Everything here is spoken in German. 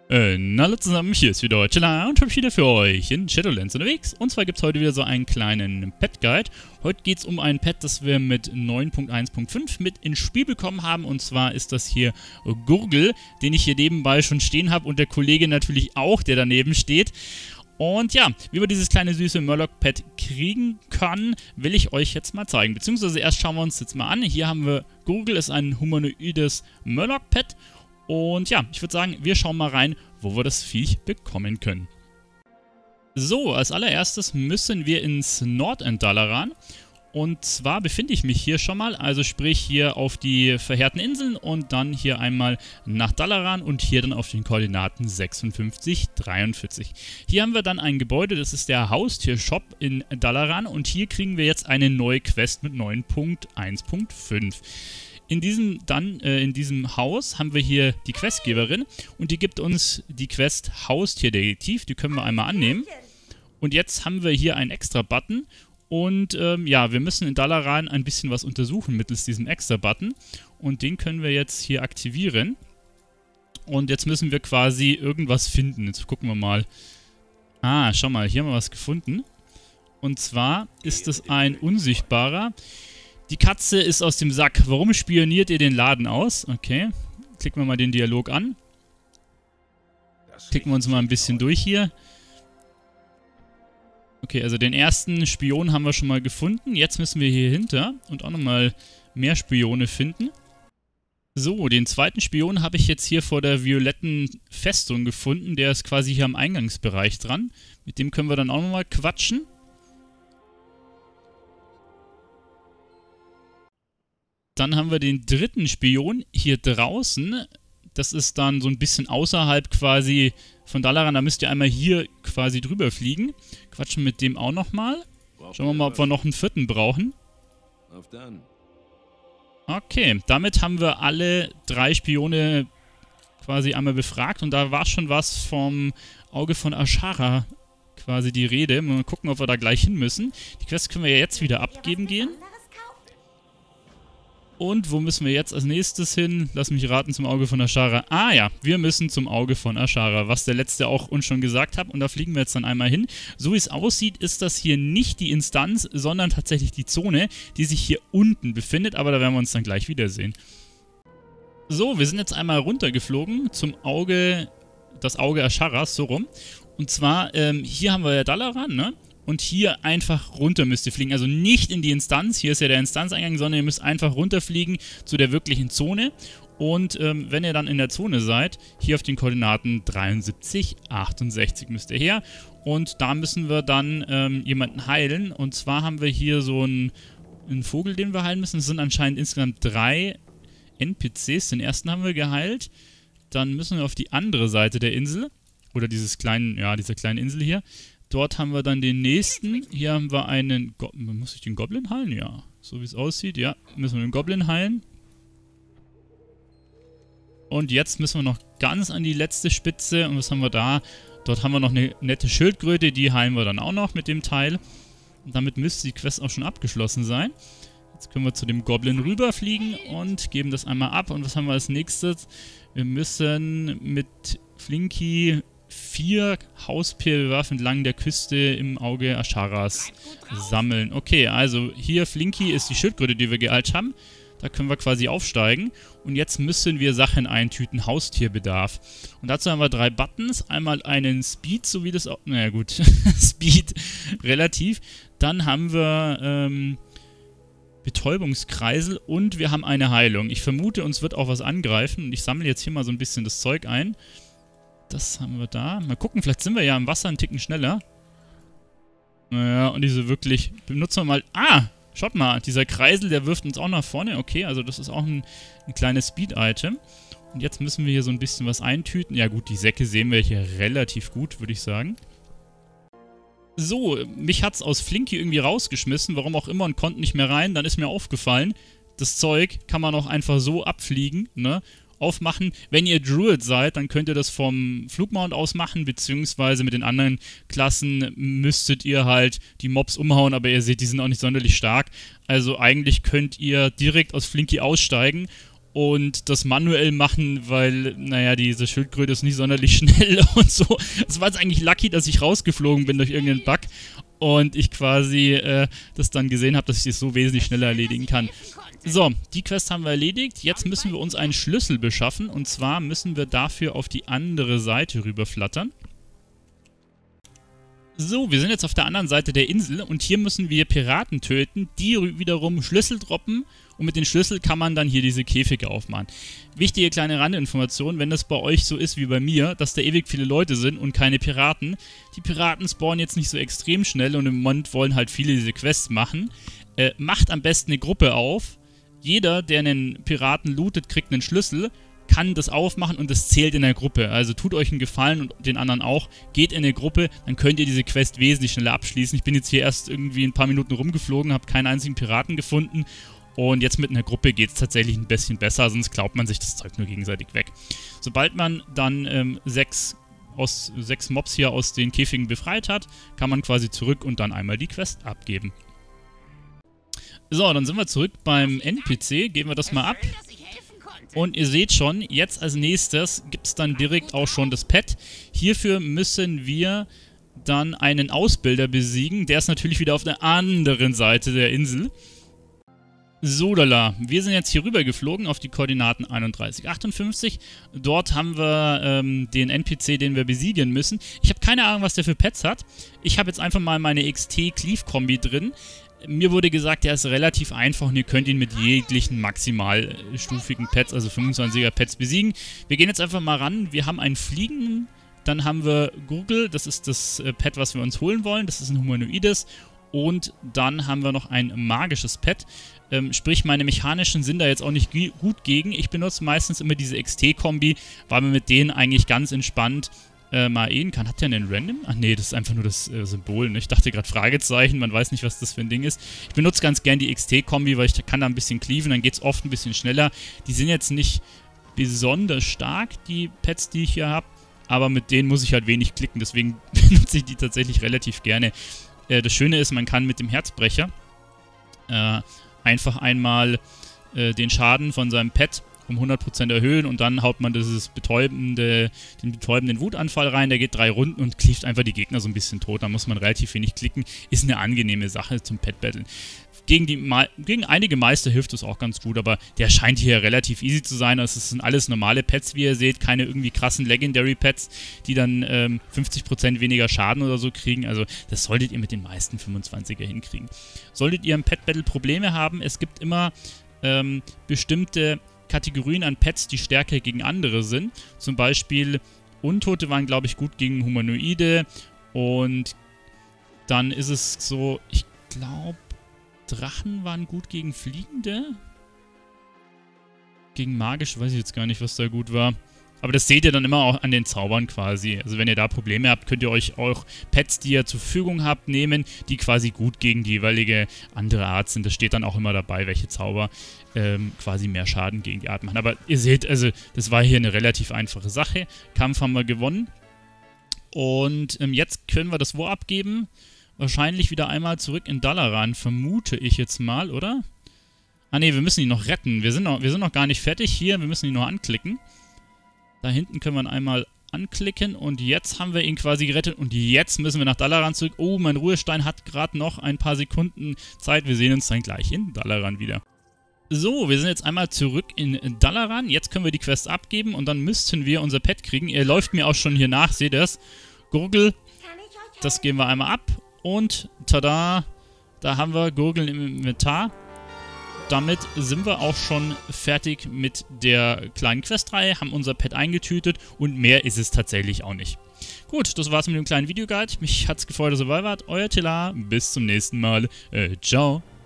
Hallo zusammen, hier ist wieder Chilla und ich bin wieder für euch in Shadowlands unterwegs. Und zwar gibt es heute wieder so einen kleinen Pet-Guide. Heute geht es um ein Pet, das wir mit 9.1.5 mit ins Spiel bekommen haben. Und zwar ist das hier Gurgel, den ich hier nebenbei schon stehen habe und der Kollege natürlich auch, der daneben steht. Und ja, wie man dieses kleine süße Murloc-Pet kriegen kann, will ich euch jetzt mal zeigen. Beziehungsweise erst schauen wir uns jetzt mal an. Hier haben wir Gurgel, ist ein humanoides Murloc-Pet. Und ja, ich würde sagen, wir schauen mal rein, wo wir das Viech bekommen können. So, als allererstes müssen wir ins Nordend Dalaran. Und zwar befinde ich mich hier schon mal, also sprich hier auf die verheerten Inseln und dann hier einmal nach Dalaran und hier dann auf den Koordinaten 56, 43. Hier haben wir dann ein Gebäude, das ist der Haustiershop in Dalaran und hier kriegen wir jetzt eine neue Quest mit 9.1.5. In diesem Haus haben wir hier die Questgeberin und die gibt uns die Quest Haustierdetektiv, die können wir einmal annehmen. Und jetzt haben wir hier einen Extra-Button und ja, wir müssen in Dalaran ein bisschen was untersuchen mittels diesem Extra-Button und den können wir jetzt hier aktivieren. Und jetzt müssen wir quasi irgendwas finden, jetzt gucken wir mal. Ah, schau mal, hier haben wir was gefunden. Und zwar ist es ein Unsichtbarer. Die Katze ist aus dem Sack. Warum spioniert ihr den Laden aus? Okay. Klicken wir mal den Dialog an. Klicken wir uns mal ein bisschen durch hier. Okay, also den ersten Spion haben wir schon mal gefunden. Jetzt müssen wir hier hinter und auch nochmal mehr Spione finden. So, den zweiten Spion habe ich jetzt hier vor der violetten Festung gefunden. Der ist quasi hier am Eingangsbereich dran. Mit dem können wir dann auch nochmal quatschen. Dann haben wir den dritten Spion hier draußen. Das ist dann so ein bisschen außerhalb quasi von Dalaran. Da müsst ihr einmal hier quasi drüber fliegen. Quatschen mit dem auch nochmal. Schauen wir mal, ob wir noch einen vierten brauchen. Okay, damit haben wir alle 3 Spione quasi einmal befragt. Und da war schon was vom Auge von Ashara quasi die Rede. Mal gucken, ob wir da gleich hin müssen. Die Quest können wir ja jetzt wieder abgeben gehen. Und wo müssen wir jetzt als nächstes hin? Lass mich raten, zum Auge von Ashara. Ah ja, wir müssen zum Auge von Ashara, was der letzte auch uns schon gesagt hat. Und da fliegen wir jetzt dann einmal hin. So wie es aussieht, ist das hier nicht die Instanz, sondern tatsächlich die Zone, die sich hier unten befindet. Aber da werden wir uns dann gleich wiedersehen. So, wir sind jetzt einmal runtergeflogen zum Auge, das Auge Asharas, so rum. Und zwar, hier haben wir ja Dalaran, ne? Und hier einfach runter müsst ihr fliegen. Also nicht in die Instanz, hier ist ja der Instanzeingang, sondern ihr müsst einfach runterfliegen zu der wirklichen Zone. Und wenn ihr dann in der Zone seid, hier auf den Koordinaten 73, 68 müsst ihr her. Und da müssen wir dann jemanden heilen. Und zwar haben wir hier so einen Vogel, den wir heilen müssen. Es sind anscheinend insgesamt 3 NPCs. Den ersten haben wir geheilt. Dann müssen wir auf die andere Seite der Insel. Oder dieser kleinen Insel hier. Dort haben wir dann den nächsten. Hier haben wir einen... Muss ich den Goblin heilen? Ja. So wie es aussieht. Ja, müssen wir den Goblin heilen. Und jetzt müssen wir noch ganz an die letzte Spitze. Und was haben wir da? Dort haben wir noch eine nette Schildkröte. Die heilen wir dann auch noch mit dem Teil. Und damit müsste die Quest auch schon abgeschlossen sein. Jetzt können wir zu dem Goblin rüberfliegen und geben das einmal ab. Und was haben wir als nächstes? Wir müssen mit Flinky 4 Hauspilwerf entlang der Küste im Auge Asharas sammeln. Okay, also hier Flinky ist die Schildkröte, die wir geheilt haben. Da können wir quasi aufsteigen. Und jetzt müssen wir Sachen eintüten, Haustierbedarf. Und dazu haben wir 3 Buttons. Einmal einen Speed, so wie das auch... Naja gut, Speed relativ. Dann haben wir Betäubungskreisel und wir haben eine Heilung. Ich vermute, uns wird auch was angreifen. Und ich sammle jetzt hier mal so ein bisschen das Zeug ein. Das haben wir da. Mal gucken, vielleicht sind wir ja im Wasser einen Ticken schneller. Naja, und diese wirklich... Benutzen wir mal... Ah! Schaut mal, dieser Kreisel, der wirft uns auch nach vorne. Okay, also das ist auch ein kleines Speed-Item. Und jetzt müssen wir hier so ein bisschen was eintüten. Ja gut, die Säcke sehen wir hier relativ gut, würde ich sagen. So, mich hat's aus Flinky irgendwie rausgeschmissen, warum auch immer, und konnte nicht mehr rein. Dann ist mir aufgefallen, das Zeug kann man auch einfach so abfliegen, ne? Aufmachen. Wenn ihr Druid seid, dann könnt ihr das vom Flugmount aus machen, beziehungsweise mit den anderen Klassen müsstet ihr halt die Mobs umhauen, aber ihr seht, die sind auch nicht sonderlich stark. Also eigentlich könnt ihr direkt aus Flinky aussteigen und das manuell machen, weil, naja, diese Schildkröte ist nicht sonderlich schnell und so. Es war jetzt eigentlich lucky, dass ich rausgeflogen bin durch irgendeinen Bug und ich quasi das dann gesehen habe, dass ich das so wesentlich schneller erledigen kann. So, die Quest haben wir erledigt. Jetzt müssen wir uns einen Schlüssel beschaffen und zwar müssen wir dafür auf die andere Seite rüberflattern. So, wir sind jetzt auf der anderen Seite der Insel und hier müssen wir Piraten töten, die wiederum Schlüssel droppen und mit den Schlüssel kann man dann hier diese Käfige aufmachen. Wichtige kleine Randinformation, wenn das bei euch so ist wie bei mir, dass da ewig viele Leute sind und keine Piraten. Die Piraten spawnen jetzt nicht so extrem schnell und im Moment wollen halt viele diese Quests machen. Macht am besten eine Gruppe auf. Jeder, der einen Piraten lootet, kriegt einen Schlüssel, kann das aufmachen und das zählt in der Gruppe. Also tut euch einen Gefallen und den anderen auch. Geht in eine Gruppe, dann könnt ihr diese Quest wesentlich schneller abschließen. Ich bin jetzt hier erst irgendwie ein paar Minuten rumgeflogen, habe keinen einzigen Piraten gefunden. Und jetzt mit einer Gruppe geht es tatsächlich ein bisschen besser, sonst glaubt man sich das Zeug nur gegenseitig weg. Sobald man dann 6 Mobs hier aus den Käfigen befreit hat, kann man quasi zurück und dann einmal die Quest abgeben. So, dann sind wir zurück beim NPC. Geben wir das mal ab. Und ihr seht schon, jetzt als nächstes gibt es dann direkt auch schon das Pet. Hierfür müssen wir dann einen Ausbilder besiegen. Der ist natürlich wieder auf der anderen Seite der Insel. So, lala. Wir sind jetzt hier rüber geflogen auf die Koordinaten 3158. Dort haben wir den NPC, den wir besiegen müssen. Ich habe keine Ahnung, was der für Pets hat. Ich habe jetzt einfach mal meine XT-Cleave-Kombi drin. Mir wurde gesagt, der ist relativ einfach und ihr könnt ihn mit jeglichen maximalstufigen Pets, also 25er Pets, besiegen. Wir gehen jetzt einfach mal ran. Wir haben einen Fliegenden, dann haben wir Gurgel, das ist das Pet, was wir uns holen wollen. Das ist ein humanoides. Und dann haben wir noch ein magisches Pet. Sprich, meine mechanischen sind da jetzt auch nicht gut gegen. Ich benutze meistens immer diese XT-Kombi, weil man mit denen eigentlich ganz entspannt mal ehen kann. Hat der einen Random? Ach nee, das ist einfach nur das Symbol. Ne? Ich dachte gerade Fragezeichen, man weiß nicht, was das für ein Ding ist. Ich benutze ganz gern die XT-Kombi, weil ich kann da ein bisschen cleaven, dann geht es oft ein bisschen schneller. Die sind jetzt nicht besonders stark, die Pets, die ich hier habe, aber mit denen muss ich halt wenig klicken, deswegen benutze ich die tatsächlich relativ gerne. Das Schöne ist, man kann mit dem Herzbrecher einfach einmal den Schaden von seinem Pet um 100% erhöhen und dann haut man den betäubenden Wutanfall rein, der geht 3 Runden und cleaft einfach die Gegner so ein bisschen tot. Da muss man relativ wenig klicken. Ist eine angenehme Sache zum Pet-Battlen. Gegen einige Meister hilft es auch ganz gut, aber der scheint hier relativ easy zu sein. Also es sind alles normale Pets, wie ihr seht, keine irgendwie krassen Legendary-Pets, die dann 50% weniger Schaden oder so kriegen. Also das solltet ihr mit den meisten 25er hinkriegen. Solltet ihr im Pet-Battle Probleme haben, es gibt immer bestimmte Kategorien an Pets, die stärker gegen andere sind. Zum Beispiel Untote waren, glaube ich, gut gegen Humanoide und dann ist es so, ich glaube, Drachen waren gut gegen Fliegende. Gegen Magisch weiß ich jetzt gar nicht, was da gut war. Aber das seht ihr dann immer auch an den Zaubern quasi. Also wenn ihr da Probleme habt, könnt ihr euch auch Pets, die ihr zur Verfügung habt, nehmen, die quasi gut gegen die jeweilige andere Art sind. Das steht dann auch immer dabei, welche Zauber quasi mehr Schaden gegen die Art machen. Aber ihr seht, also das war hier eine relativ einfache Sache. Kampf haben wir gewonnen. Und jetzt können wir das wo abgeben? Wahrscheinlich wieder einmal zurück in Dalaran, vermute ich jetzt mal, oder? Ah ne, wir müssen ihn noch retten. Wir sind noch gar nicht fertig hier, wir müssen ihn nur anklicken. Da hinten können wir ihn einmal anklicken und jetzt haben wir ihn quasi gerettet und jetzt müssen wir nach Dalaran zurück. Oh, mein Ruhestein hat gerade noch ein paar Sekunden Zeit. Wir sehen uns dann gleich in Dalaran wieder. So, wir sind jetzt einmal zurück in Dalaran. Jetzt können wir die Quest abgeben und dann müssten wir unser Pet kriegen. Er läuft mir auch schon hier nach, seht ihr das? Gurgel, das geben wir einmal ab und tada, da haben wir Gurgeln im Inventar. Damit sind wir auch schon fertig mit der kleinen Questreihe, haben unser Pet eingetütet und mehr ist es tatsächlich auch nicht. Gut, das war's mit dem kleinen Videoguide. Mich hat's gefreut, dass ihr dabei wart. Euer Tila, bis zum nächsten Mal. Ciao.